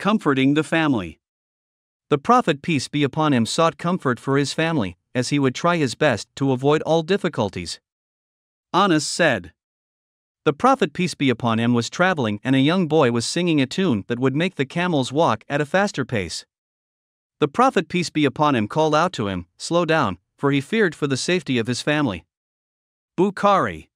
Comforting the family. The Prophet peace be upon him sought comfort for his family, as he would try his best to avoid all difficulties. Anas said. The Prophet peace be upon him was traveling and a young boy was singing a tune that would make the camels walk at a faster pace. The Prophet peace be upon him called out to him, "Slow down," for he feared for the safety of his family. Bukhari.